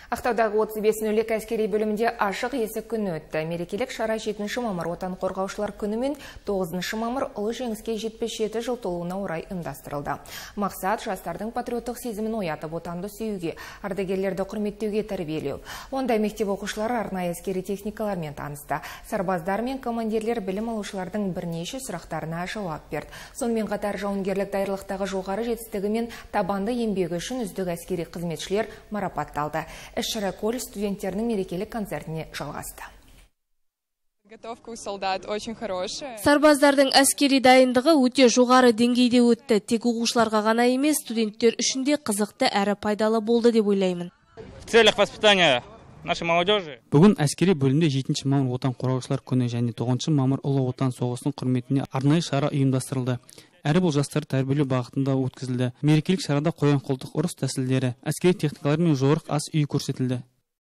Ақтаудағы 35-нөлік әскери бөлімінде ашық есік күні өтті. Мерекелік шара 7 мамыр отан қорғаушылар күні мен 9 мамыр ұлы жеңіске 77 жыл толуына орай ұйымдастырылды. Мақсат жастардың патриоттық сезімін оятып, отанды сүюге, ардагерлерді құрметтеуге тәрбиелеу. Онда мектеп оқушылары арнайы әскери техникалармен танысты. Сарбаздар мен командирлер білім алушылардың бірнеше сұрақтарына жауап берді. Сонымен қатар жауынгерлік даярлықтағы жоғары жетістігі мен табанды еңбегі үшін үздік әскери қызметшілер марапатталды. Іс-шара колледж студенттерінің мерекелік концертіне жалғасты. Готовка у солдат очень хорошая. Сарбаздардың әскери дайындығы өте жоғары деңгейде өтті. Тек оқушыларға ғана емес, студенттер үшін де қызықты әрі пайдалы болды деп ойлаймын. В целях воспитания нашей молодежи. Бүгін әскери бөлімде 7 мамыр отан қорғаушылар күні және 9 мамыр ұлы отан соғысының құрметіне арнайы шара ұйымдастырылды. Әрі бұл жастар тәрбиелеу бағытында өткізілді. Мерекелік шарада қоян-қолтық ұрыс тәсілдері, әскери техникалар мен жорық ас үй көрсетілді.